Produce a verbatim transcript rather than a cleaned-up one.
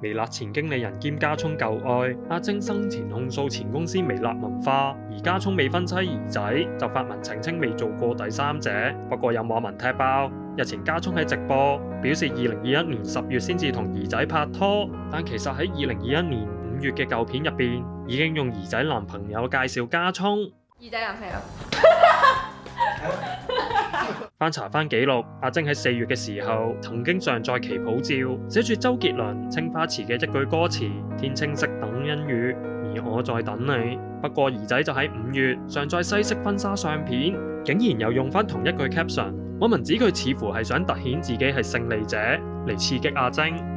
微辣前經理人兼加聰舊愛阿晶生前控訴前公司微辣文化，而加聰未婚妻兒仔就發文澄清未做過第三者。不過有網民踢爆，日前加聰喺直播表示，二零二一年十月先至同兒仔拍拖，但其實喺二零二一年五月嘅舊片入邊已經用兒仔男朋友介紹加聰。 兒仔男朋友。 翻查翻記錄，阿晶喺四月嘅時候曾經上載旗袍照，寫住周杰倫青花瓷嘅一句歌詞：天青色等恩雨，而我在等你。不過兒仔就喺五月上載西式婚紗相片，竟然又用翻同一句 caption，網民指佢似乎係想突顯自己係勝利者嚟刺激阿晶。